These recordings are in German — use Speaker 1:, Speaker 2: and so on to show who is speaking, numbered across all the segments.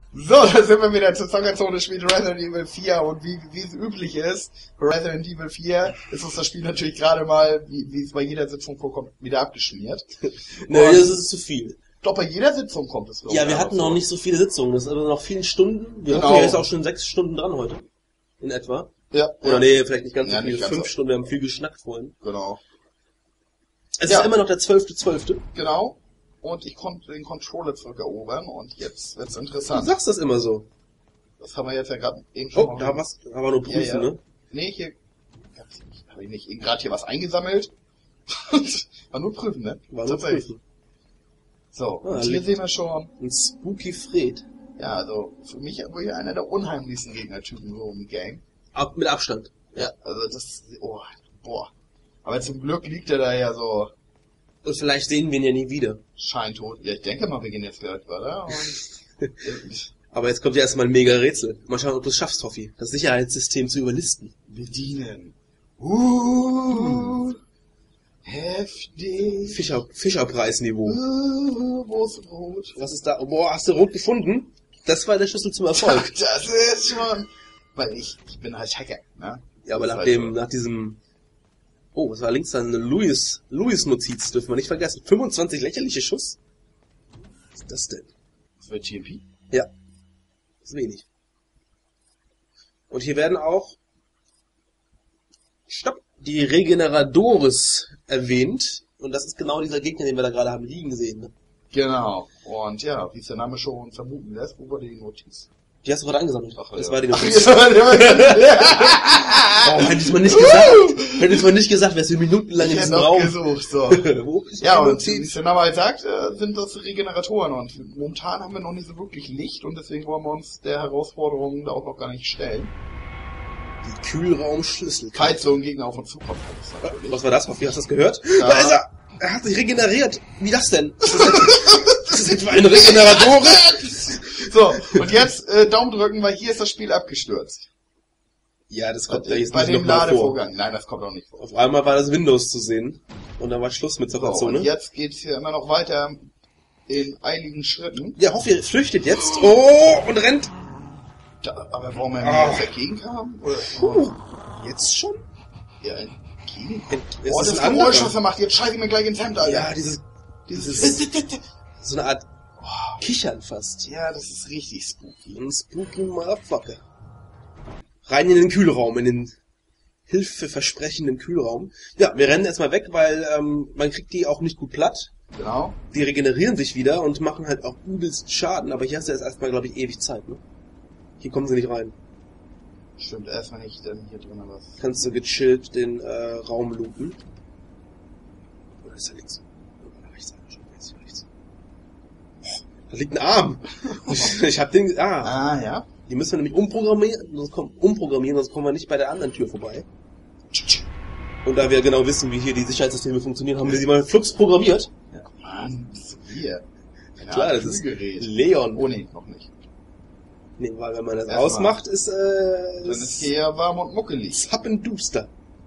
Speaker 1: So, da sind wir wieder zur Zockerzone, spielt Resident Evil 4 und wie es üblich ist, für Resident Evil 4 ist uns das Spiel natürlich gerade mal, wie es bei jeder Sitzung vorkommt, wieder abgeschmiert.
Speaker 2: Nee, das ist zu viel.
Speaker 1: Doch, bei jeder Sitzung kommt es.
Speaker 2: Ja, wir hatten noch nicht so viele Sitzungen, das ist aber noch viele Stunden. Wir
Speaker 1: Genau.
Speaker 2: hoffen, jetzt auch schon 6 Stunden dran heute. In etwa.
Speaker 1: Ja.
Speaker 2: Oder nee, vielleicht nicht ganz so
Speaker 1: Ja,
Speaker 2: viel,
Speaker 1: nicht ganz
Speaker 2: 5
Speaker 1: so.
Speaker 2: Stunden, wir haben viel geschnackt vorhin.
Speaker 1: Genau.
Speaker 2: Es
Speaker 1: Ja.
Speaker 2: ist immer noch der 12.12.
Speaker 1: Genau. Und ich konnte den Controller zurückerobern und jetzt wird's
Speaker 2: Du
Speaker 1: interessant.
Speaker 2: sagst das immer so.
Speaker 1: Das haben wir jetzt ja gerade eben schon
Speaker 2: Oh, da was, aber nur prüfen,
Speaker 1: Ja, ja.
Speaker 2: ne?
Speaker 1: Nee, hier habe ich nicht gerade hier was eingesammelt. War nur prüfen, ne?
Speaker 2: War nur
Speaker 1: Tatsächlich.
Speaker 2: prüfen.
Speaker 1: So,
Speaker 2: Ah,
Speaker 1: und hier
Speaker 2: liegt-
Speaker 1: sehen wir schon,
Speaker 2: Ein Spooky Fred.
Speaker 1: ja, also für mich wohl einer der unheimlichsten Gegnertypen so im Game.
Speaker 2: Mit Abstand.
Speaker 1: Ja, also das, oh, boah. Aber zum Glück liegt er da ja so
Speaker 2: Und vielleicht sehen wir ihn ja nie wieder.
Speaker 1: scheintot. Ja, ich denke mal, wir gehen jetzt gleich weiter. Und
Speaker 2: Aber jetzt kommt ja erstmal ein mega Rätsel. Mal schauen, ob du es schaffst, Hoffi. Das Sicherheitssystem zu überlisten.
Speaker 1: bedienen. Heftig.
Speaker 2: Fischerpreisniveau.
Speaker 1: Wo ist rot?
Speaker 2: Was ist da? Oh, boah, hast du rot gefunden? Das war der Schlüssel zum Erfolg.
Speaker 1: Das ist schon, weil ich bin halt Hacker, ne?
Speaker 2: Ja, aber
Speaker 1: Das ist halt
Speaker 2: nach diesem... Oh, was war links dann? Eine Louis-Notiz, dürfen wir nicht vergessen. 25 lächerliche Schuss? Was ist das denn?
Speaker 1: Das wird TMP?
Speaker 2: Ja. Das ist wenig. Und hier werden auch... Stopp! Die Regeneradores erwähnt. Und das ist genau dieser Gegner, den wir da gerade haben liegen sehen. Ne?
Speaker 1: Genau. Und ja, wie es der Name schon vermuten lässt, wo war die Notiz?
Speaker 2: Die hast du gerade eingesammelt.
Speaker 1: Ach,
Speaker 2: das
Speaker 1: ja.
Speaker 2: war die
Speaker 1: Ach,
Speaker 2: Notiz.
Speaker 1: ja.
Speaker 2: Oh, hättest du mal nicht gesagt. Hättest du mal nicht gesagt, wärst du minutenlang in
Speaker 1: Ich
Speaker 2: diesem
Speaker 1: hätte noch
Speaker 2: Raum.
Speaker 1: gesucht, so.
Speaker 2: Wo ist
Speaker 1: Ja,
Speaker 2: die
Speaker 1: und wie
Speaker 2: Notiz?
Speaker 1: es der Name halt sagt, sind das Regeneratoren und momentan haben wir noch nicht so wirklich Licht und deswegen wollen wir uns der Herausforderung da auch noch gar nicht stellen.
Speaker 2: Die Kühlraumschlüssel.
Speaker 1: Falls so ein Gegner auf uns zukommt, kann das natürlich.
Speaker 2: Was war das? Hoffi, hast du das gehört?
Speaker 1: Ja.
Speaker 2: Da ist er! Er hat sich regeneriert. Wie das denn? Das ist etwa ein Regeneratore?
Speaker 1: So, und jetzt Daumen drücken, weil hier ist das Spiel abgestürzt.
Speaker 2: Ja, das kommt ja jetzt
Speaker 1: Bei
Speaker 2: nicht
Speaker 1: dem
Speaker 2: nochmal vor.
Speaker 1: Ladevorgang. Nein, das kommt auch nicht vor.
Speaker 2: Auf einmal war das Windows zu sehen. Und dann war Schluss mit
Speaker 1: So, und
Speaker 2: Zockerzone.
Speaker 1: jetzt geht's hier immer noch weiter in eiligen Schritten.
Speaker 2: Ja, Hoffi flüchtet jetzt. Oh, und rennt.
Speaker 1: Da, aber warum er mir
Speaker 2: Ah.
Speaker 1: jetzt entgegenkam? Oder,
Speaker 2: Jetzt schon?
Speaker 1: ja, entgegen?
Speaker 2: Es
Speaker 1: Oh,
Speaker 2: ist
Speaker 1: das
Speaker 2: ein
Speaker 1: Geräusch,
Speaker 2: anderer.
Speaker 1: was er macht, jetzt scheiße ich mir gleich ins Hemd, Alter.
Speaker 2: Ja, dieses so eine Art Kichern fast.
Speaker 1: Ja, das ist richtig spooky.
Speaker 2: Ein spooky Motherfucker. Rein in den Kühlraum, in den hilfeversprechenden Kühlraum. Ja, wir rennen erstmal weg, weil man kriegt die auch nicht gut platt.
Speaker 1: Genau.
Speaker 2: Die regenerieren sich wieder und machen halt auch übelst Schaden, aber hier hast du jetzt erstmal, glaube ich, ewig Zeit, ne? Hier kommen sie nicht rein.
Speaker 1: Stimmt, erstmal nicht, denn hier drin was.
Speaker 2: Kannst du gechillt den Raum looten. Oder ist da links? Oder rechts? Schon rechts. Oh, da liegt ein Arm. Ich hab den...
Speaker 1: Ah, ja.
Speaker 2: Die müssen wir nämlich umprogrammieren, sonst kommen wir nicht bei der anderen Tür vorbei. Und da wir genau wissen, wie hier die Sicherheitssysteme funktionieren, haben wir sie mal flugs programmiert.
Speaker 1: Ja, Mann, das ist hier. Ja,
Speaker 2: Klar, das ist
Speaker 1: Kühlgerät.
Speaker 2: Leon.
Speaker 1: Oh, nee, noch nicht.
Speaker 2: Nee, weil wenn man das
Speaker 1: Erstmal.
Speaker 2: ausmacht, ist
Speaker 1: Dann ist hier ja warm und muckelig.
Speaker 2: zappenduster.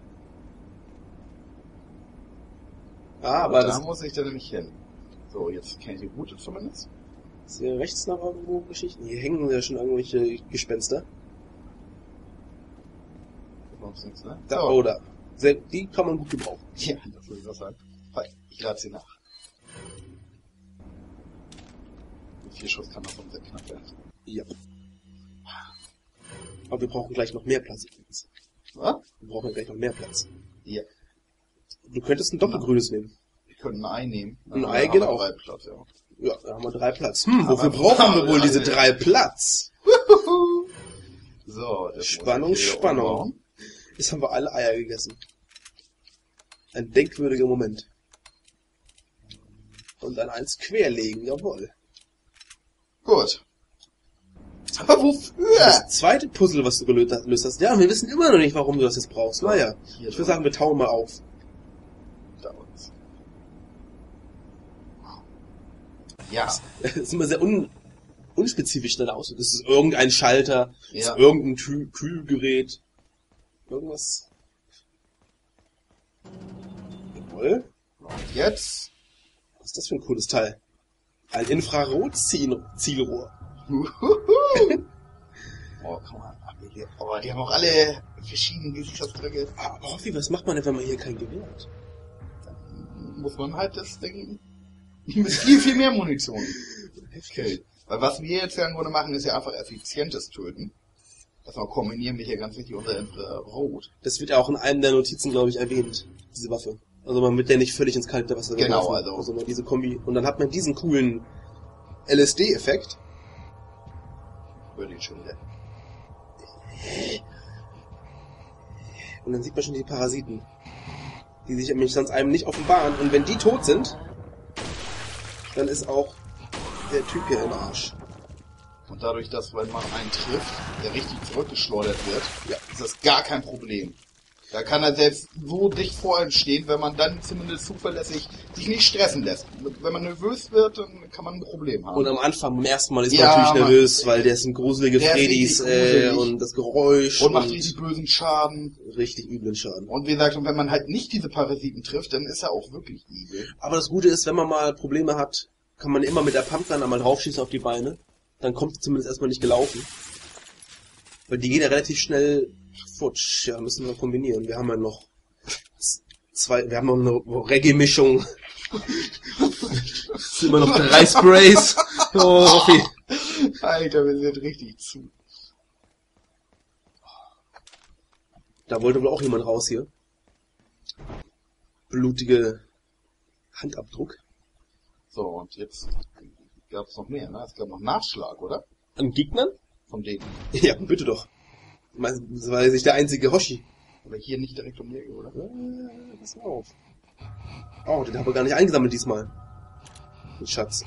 Speaker 1: Aber
Speaker 2: Aber
Speaker 1: da
Speaker 2: das
Speaker 1: muss ich dann nämlich hin. So, jetzt kenne ich die Route zumindest.
Speaker 2: ist hier rechts noch irgendwo Geschichten. Hier hängen ja schon irgendwelche Gespenster.
Speaker 1: Sonst nichts, ne?
Speaker 2: Da,
Speaker 1: So.
Speaker 2: oder. Die kann man gut gebrauchen.
Speaker 1: Ja, das würde ich auch sagen. Halt, ich rate sie nach. Mit 4 Schuss kann das schon sehr knapp werden.
Speaker 2: Ja. Aber wir brauchen gleich noch mehr Platz übrigens.
Speaker 1: Was?
Speaker 2: Wir brauchen ja gleich noch mehr Platz.
Speaker 1: Ja.
Speaker 2: Du könntest ein doppelgrünes nehmen.
Speaker 1: Wir können ein Ei nehmen.
Speaker 2: Ein
Speaker 1: Dann
Speaker 2: Ei
Speaker 1: haben
Speaker 2: geht
Speaker 1: wir
Speaker 2: auch.
Speaker 1: 3 Platz, ja.
Speaker 2: Ja, da haben wir 3 Platz.
Speaker 1: Aber
Speaker 2: Wofür brauchen wir wohl
Speaker 1: ja,
Speaker 2: diese
Speaker 1: ja.
Speaker 2: 3 Platz?
Speaker 1: So, das
Speaker 2: Spannung,
Speaker 1: muss ich hier
Speaker 2: Spannung.
Speaker 1: umbauen.
Speaker 2: Jetzt haben wir alle Eier gegessen. Ein denkwürdiger Moment. Und dann eins querlegen, jawohl.
Speaker 1: Gut. Aber wofür?
Speaker 2: Das zweite Puzzle, was du gelöst hast. Ja, wir wissen immer noch nicht, warum du das jetzt brauchst. Naja,
Speaker 1: Hier
Speaker 2: ich würde sagen, wir tauen mal auf.
Speaker 1: Da uns. Ja.
Speaker 2: Das ist immer sehr unspezifisch dann aus. Das ist irgendein Schalter, das
Speaker 1: Ja.
Speaker 2: ist irgendein Kühlgerät. Irgendwas. Jawohl.
Speaker 1: Und jetzt?
Speaker 2: Was ist das für ein cooles Teil? Ein Infrarot-Zielrohr.
Speaker 1: Oh, guck mal. Oh, die haben auch alle verschiedene Gesichtsausdrücke.
Speaker 2: Aber Hoffi, was macht man denn, wenn man hier kein Gewehr hat?
Speaker 1: Dann muss man halt das Ding mit viel, viel mehr Munition killen. Weil was wir jetzt ja im Grunde machen, ist ja einfach effizientes Töten. Das noch kombinieren wir hier ganz wichtig unter Infrarot.
Speaker 2: Das wird ja auch in einem der Notizen, glaube ich, erwähnt, diese Waffe. Also man wird ja nicht völlig ins kalte Wasser
Speaker 1: Genau,
Speaker 2: geworfen.
Speaker 1: also
Speaker 2: man diese Kombi. Und dann hat man diesen coolen LSD-Effekt.
Speaker 1: würde ich schon wieder.
Speaker 2: Und dann sieht man schon die Parasiten, die sich nämlich sonst einem nicht offenbaren. Und wenn die tot sind, dann ist auch der Typ hier im Arsch.
Speaker 1: Und dadurch, dass wenn man einen trifft, der richtig zurückgeschleudert wird, ja, ist das gar kein Problem. Da kann er selbst so dicht vor ihm stehen, wenn man dann zumindest zuverlässig sich nicht stressen lässt. Wenn man nervös wird, dann kann man ein Problem haben.
Speaker 2: Und am Anfang, beim ersten Mal ist man natürlich nervös, weil der sind gruselige Fredis und das Geräusch.
Speaker 1: Und macht richtig bösen Schaden.
Speaker 2: Richtig üblen Schaden.
Speaker 1: Und wie gesagt, wenn man halt nicht diese Parasiten trifft, dann ist er auch wirklich übel.
Speaker 2: Aber das Gute ist, wenn man mal Probleme hat, kann man immer mit der Pumpgun einmal draufschießen auf die Beine. Dann kommt sie zumindest erstmal nicht gelaufen. Weil die gehen ja relativ schnell futsch. Ja, müssen wir kombinieren. Wir haben ja noch wir haben noch eine Reggae-Mischung. Es sind immer noch 3 Sprays. Oh, Hoffi.
Speaker 1: Alter, wir sind richtig zu.
Speaker 2: Da wollte wohl auch jemand raus hier. Blutige Handabdruck.
Speaker 1: So, und jetzt gab es noch mehr, ne? Es gab noch Nachschlag, oder?
Speaker 2: An Gegnern?
Speaker 1: Von denen.
Speaker 2: Ja, bitte doch. Das war sich der einzige Hoshi.
Speaker 1: Aber hier nicht direkt um die Ecke, oder?
Speaker 2: Pass mal auf. Oh, den haben wir gar nicht eingesammelt diesmal. Den Schatz.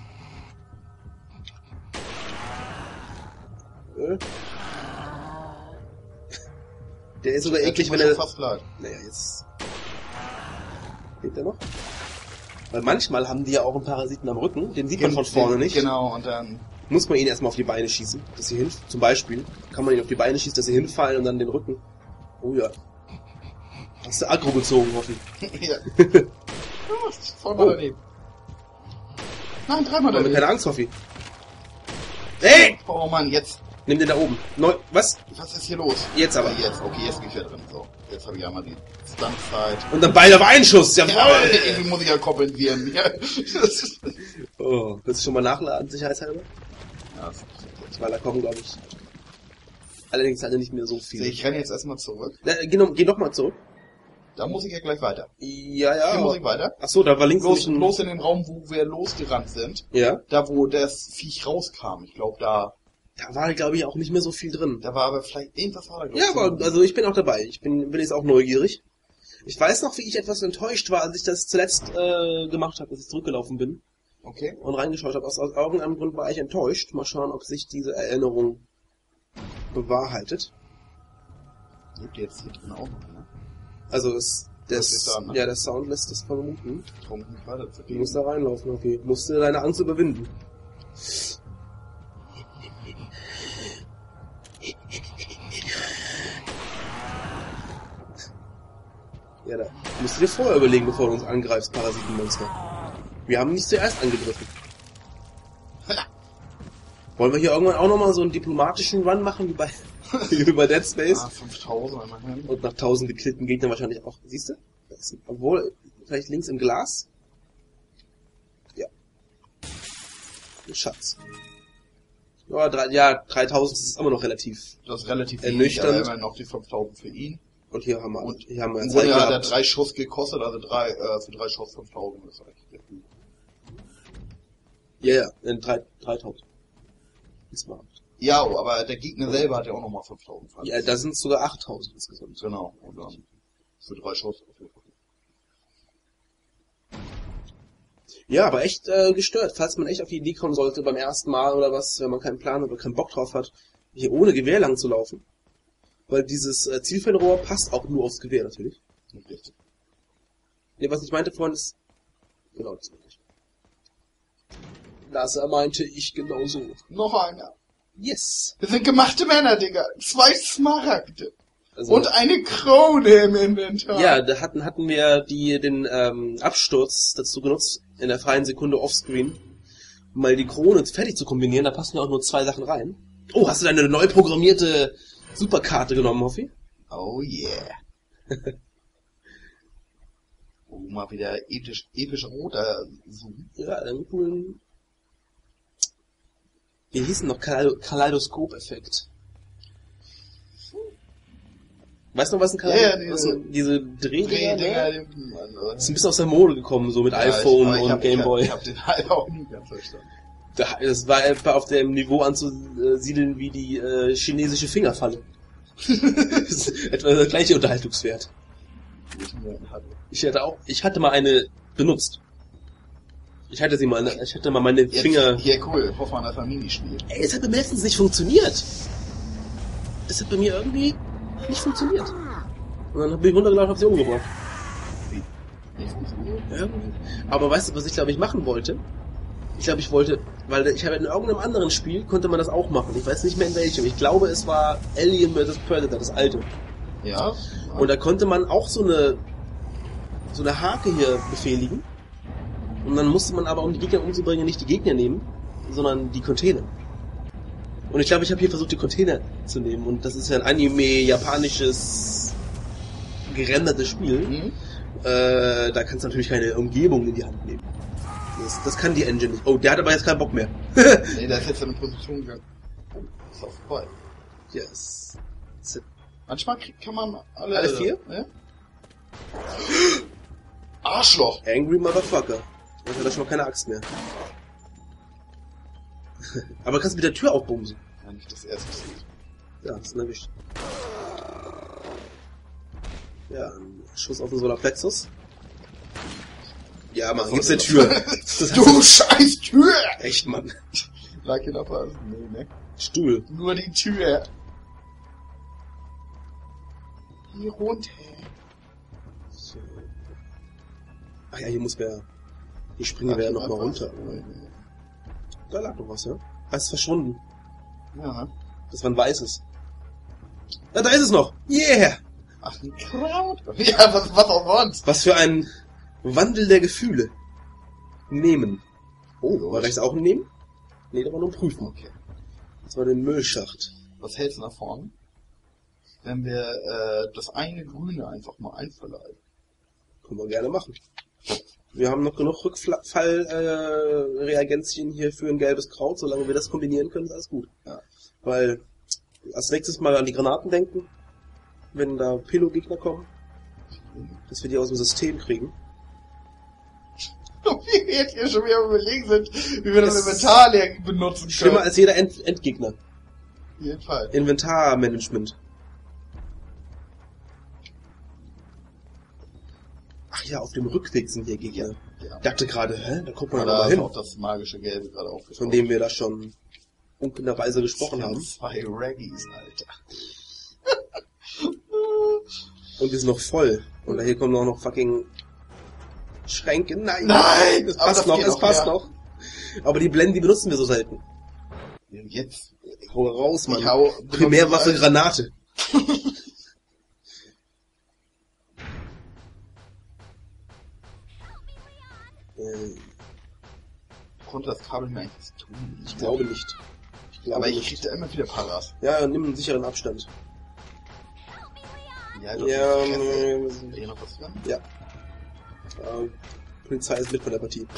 Speaker 2: Der ist sogar eklig, wenn er...
Speaker 1: fast leid.
Speaker 2: Naja, jetzt... Lebt er noch? Weil manchmal haben die ja auch einen Parasiten am Rücken, den sieht man von vorne nicht.
Speaker 1: Genau, und dann...
Speaker 2: Muss man ihn erstmal auf die Beine schießen, dass sie hin... Zum Beispiel kann man ihn auf die Beine schießen, dass sie hinfallen und dann den Rücken... Oh ja. Hast du Aggro gezogen, Hoffi?
Speaker 1: Ja. Voll mal daneben. Nein, dreimal daneben.
Speaker 2: Keine Angst, Hoffi. Hey!
Speaker 1: Oh Mann, jetzt...
Speaker 2: Nimm den da oben. Was?
Speaker 1: Was ist hier los?
Speaker 2: Jetzt aber.
Speaker 1: Jetzt, okay, jetzt bin ich wieder drin. So, jetzt habe ich einmal die Stuntzeit.
Speaker 2: Und dann beide auf einen Schuss, jawohl!
Speaker 1: Ja, irgendwie muss ich ja kompensieren. Ja.
Speaker 2: Oh, willst du schon mal nachladen, sicherheitshalber?
Speaker 1: Ja,
Speaker 2: weil da kommen, glaube ich, allerdings alle nicht mehr so viele.
Speaker 1: Ich renne jetzt erstmal zurück.
Speaker 2: Geh noch mal zurück.
Speaker 1: Da muss ich ja gleich weiter.
Speaker 2: Ja.
Speaker 1: Hier muss ich weiter.
Speaker 2: Ach so, da war links
Speaker 1: Bloß in den Raum, wo wir losgerannt sind.
Speaker 2: Ja.
Speaker 1: Da, wo das Viech rauskam. Ich glaube, da
Speaker 2: war, glaube ich, auch nicht mehr so viel drin.
Speaker 1: Da war aber vielleicht irgendwas war da, glaube
Speaker 2: ich. Ja, aber also ich bin auch dabei. Ich bin jetzt auch neugierig. Ich weiß noch, wie ich etwas enttäuscht war, als ich das zuletzt gemacht habe, als ich zurückgelaufen bin.
Speaker 1: Okay.
Speaker 2: Und reingeschaut habe. Aus irgendeinem Grund war ich enttäuscht. Mal schauen, ob sich diese Erinnerung bewahrheitet.
Speaker 1: Lebt jetzt hier drin auch noch, ne?
Speaker 2: Also der Sound lässt das vermuten. Du musst da reinlaufen, okay. Musst du deine Angst überwinden. Ja, da musst du dir vorher überlegen, bevor du uns angreifst, Parasitenmonster. Wir haben nicht zuerst angegriffen. Wollen wir hier irgendwann auch nochmal so einen diplomatischen Run machen, wie bei Dead Space?
Speaker 1: 5000 immerhin.
Speaker 2: Und nach 1000 gekillten Gegnern wahrscheinlich auch. Siehst du? Obwohl, vielleicht links im Glas. Ja. Ein Schatz. Ja, 3000 ist immer noch relativ.
Speaker 1: Das ist relativ
Speaker 2: ernüchternd.
Speaker 1: Wenig, aber immerhin noch die 5000 für ihn.
Speaker 2: Und hier haben wir
Speaker 1: im Grunde hat er 3 Schuss gekostet, also für 3 Schuss 5000 ist eigentlich sehr gut.
Speaker 2: Ja, 3000. Diesmal.
Speaker 1: Ja, aber der Gegner selber hat ja auch nochmal 5000.
Speaker 2: Ja, da sind es sogar 8000 insgesamt.
Speaker 1: Genau, und dann für 3 Schuss.
Speaker 2: Ja, aber echt gestört. Falls man echt auf die Idee kommen sollte beim ersten Mal oder was, wenn man keinen Plan oder keinen Bock drauf hat, hier ohne Gewehr lang zu laufen. Weil dieses Zielfernrohr passt auch nur aufs Gewehr natürlich.
Speaker 1: Richtig.
Speaker 2: Nee, was ich meinte vorhin ist... Genau, das meinte ich. Das meinte ich genauso.
Speaker 1: Noch einer.
Speaker 2: Yes.
Speaker 1: Wir sind gemachte Männer, Digga. 2 Smaragde.
Speaker 2: Also,
Speaker 1: und eine Krone im Inventar.
Speaker 2: Ja, da hatten wir den Absturz dazu genutzt, in der freien Sekunde offscreen, mal die Krone fertig zu kombinieren, da passen ja auch nur 2 Sachen rein. Oh, hast du deine neu programmierte Superkarte genommen, Hoffi?
Speaker 1: Oh yeah. Oh, mal wieder episch roter Zoom.
Speaker 2: Ja, einen coolen... Wie hieß denn noch? Kaleidoskop-Effekt. Weißt du noch, was ein Kaleidoskop ist? Diese Drehdinger, ne? Ist ein bisschen aus der Mode gekommen, so mit iPhone und Gameboy.
Speaker 1: Ich hab den halt auch nie ganz verstanden.
Speaker 2: Das war etwa auf dem Niveau anzusiedeln wie die chinesische Fingerfalle. Das ist etwa der gleiche Unterhaltungswert. Ich hatte mal eine benutzt. Ich hatte mal meine Finger...
Speaker 1: Hier, cool. Hoffmann hat ein Minispiel.
Speaker 2: Ey, es hat bei mir letztens nicht funktioniert. Das hat bei mir irgendwie nicht funktioniert. Und dann bin ich runtergelaufen und hab sie umgebracht.
Speaker 1: Wie? Nicht funktioniert?
Speaker 2: Irgendwie. Aber weißt du, was ich glaube ich machen wollte? Ich wollte, weil ich habe in irgendeinem anderen Spiel konnte man das auch machen. Ich weiß nicht mehr in welchem. Ich glaube, es war Alien vs. Predator, das alte.
Speaker 1: Ja.
Speaker 2: Und da konnte man auch so eine Hake hier befehligen. Und dann musste man aber, um die Gegner umzubringen, nicht die Gegner nehmen, sondern die Container. Und ich glaube, ich habe hier versucht, die Container zu nehmen. Und das ist ja ein Anime-japanisches gerendertes Spiel.
Speaker 1: Mhm.
Speaker 2: Da kannst du natürlich keine Umgebung in die Hand nehmen. Das kann die Engine nicht. Oh, der hat aber jetzt keinen Bock mehr.
Speaker 1: Nee, der ist jetzt in eine Position gegangen. Oh, ist auch vorbei.
Speaker 2: Yes.
Speaker 1: Manchmal kann man alle...
Speaker 2: Alle 4?
Speaker 1: Ja? Arschloch!
Speaker 2: Angry Motherfucker. Jetzt hat er schon mal keine Axt mehr. Aber kannst du mit der Tür aufbumsen.
Speaker 1: Ja, nicht das erste sieht.
Speaker 2: Ja, das ist erwischt. Ja, ein Schuss auf den Solarplexus. Ja, Mann, gibt's eine Tür.
Speaker 1: Du scheiß Tür!
Speaker 2: Echt, Mann.
Speaker 1: Lag hier noch was? Nee, ne?
Speaker 2: Stuhl.
Speaker 1: Nur die Tür. Hier runter.
Speaker 2: So. Ach ja, hier muss wer... Die springen wir ja noch mal runter. Da lag noch was, ja? Ah, ist verschwunden.
Speaker 1: Ja.
Speaker 2: Das war ein weißes. Ah, da ist es noch! Yeah!
Speaker 1: Ach, ein Kraut. Ja, was auch sonst.
Speaker 2: Was für ein Wandel der Gefühle. Nehmen. Oh, war rechts auch ein Nehmen? Nee, da war nur ein Prüfen.
Speaker 1: Okay.
Speaker 2: Das war der Müllschacht.
Speaker 1: Was hältst du davon, wenn wir das eine Grüne einfach mal einverleiben?
Speaker 2: Können wir gerne machen. Wir haben noch genug Rückfallreagenzien hier für ein gelbes Kraut. Solange wir das kombinieren können, ist alles gut.
Speaker 1: Ja.
Speaker 2: Weil als nächstes mal an die Granaten denken, wenn da Pillow-Gegner kommen, dass wir die aus dem System kriegen.
Speaker 1: Wie wir jetzt hier schon wieder überlegen sind, wie wir das Inventar leer benutzen können.
Speaker 2: Schlimmer als jeder Endgegner.
Speaker 1: Auf jeden Fall.
Speaker 2: Inventarmanagement. Ach ja, auf dem Rückweg sind hier Gegner.
Speaker 1: Ja.
Speaker 2: Ich dachte gerade, da kommt man
Speaker 1: da
Speaker 2: aber
Speaker 1: ist
Speaker 2: hin.
Speaker 1: auch das magische Gelbe gerade aufgetaucht.
Speaker 2: Von dem wir da schon unkennerweise gesprochen haben.
Speaker 1: 2 Raggies, Alter.
Speaker 2: Und die sind noch voll. Und hier kommen auch noch fucking Schränke. Nein! Es
Speaker 1: aber
Speaker 2: passt noch,
Speaker 1: geht
Speaker 2: es passt
Speaker 1: mehr.
Speaker 2: noch. Aber die Blenden, die benutzen wir so selten.
Speaker 1: Jetzt.
Speaker 2: Hau raus, Mann.
Speaker 1: Ich hau-
Speaker 2: Primärwaffe, Granate.
Speaker 1: Konnte das Kabel mir eigentlich tun?
Speaker 2: Ich glaube nicht.
Speaker 1: Aber ich krieg da immer wieder Paras.
Speaker 2: Ja, nimm einen sicheren Abstand.
Speaker 1: Ja,
Speaker 2: Ja,
Speaker 1: ist hier noch was dran?
Speaker 2: ja. Polizei ist mit von der Partie.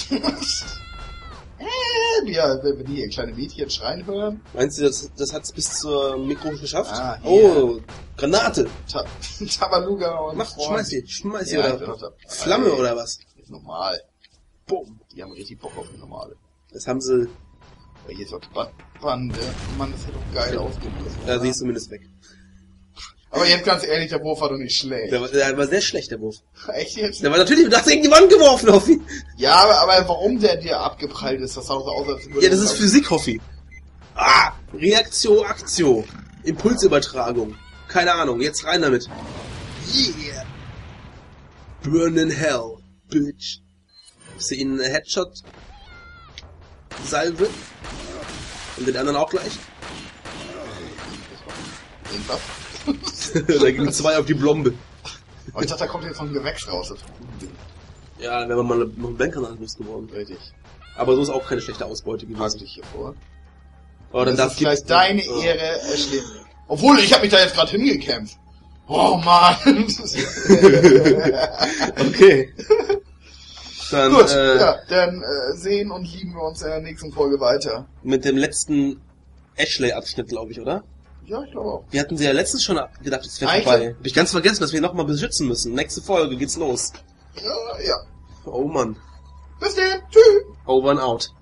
Speaker 1: Ja, wenn die hier kleine Mädchen schreien hören.
Speaker 2: Meinst du, das hat's bis zur Mikro geschafft?
Speaker 1: Ah,
Speaker 2: oh, Granate!
Speaker 1: Tabaluga und
Speaker 2: Mach, schmeiß sie
Speaker 1: Ja,
Speaker 2: oder
Speaker 1: ich bin noch da.
Speaker 2: Flamme oder was?
Speaker 1: Ist normal.
Speaker 2: Bumm.
Speaker 1: Die haben richtig Bock auf die normale.
Speaker 2: Das haben sie,
Speaker 1: Aber hier ist auch die Bande. Mann, das hätte doch geil ausgehen müssen.
Speaker 2: da sie ist zumindest weg.
Speaker 1: Aber jetzt ganz ehrlich, der Wurf war doch nicht schlecht.
Speaker 2: Der war sehr schlecht, der Wurf.
Speaker 1: Echt jetzt?
Speaker 2: Der war natürlich, du hast gegen die Wand geworfen, Hoffi.
Speaker 1: Ja, aber warum der dir abgeprallt ist, das sah so aus, als würde
Speaker 2: Ja, das ist Physik, Hoffi. Ah! Reaktio, Aktio. Impulsübertragung. Keine Ahnung, jetzt rein damit. Yeah! Burn in hell, bitch. Hast du ihnen einen Headshot? Salve? Und den anderen auch gleich?
Speaker 1: Irgendwas.
Speaker 2: Da gingen 2 auf die Blombe.
Speaker 1: Aber ich dachte, da kommt jetzt noch ein Gewächs raus.
Speaker 2: Ja, wäre man mal noch ein Banker losgeworden.
Speaker 1: Richtig.
Speaker 2: Aber so ist auch keine schlechte Ausbeute
Speaker 1: Pack
Speaker 2: gewesen.
Speaker 1: dich hier vor.
Speaker 2: Aber dann
Speaker 1: das
Speaker 2: darf
Speaker 1: ist vielleicht deine Ehre erstehen. Obwohl, ich habe mich da jetzt gerade hingekämpft. Oh Mann.
Speaker 2: Okay. Dann,
Speaker 1: Gut, ja, dann sehen und lieben wir uns in der nächsten Folge weiter.
Speaker 2: mit dem letzten Ashley-Abschnitt, glaube ich, oder?
Speaker 1: Ja, ich glaube auch.
Speaker 2: Wir hatten sie ja letztens schon gedacht, es wäre
Speaker 1: Eigentlich-
Speaker 2: vorbei. Hab ich ganz vergessen, dass wir nochmal beschützen müssen. Nächste Folge geht's los.
Speaker 1: Ja, ja.
Speaker 2: Oh Mann.
Speaker 1: Bis dann. Tschüss.
Speaker 2: Over and out.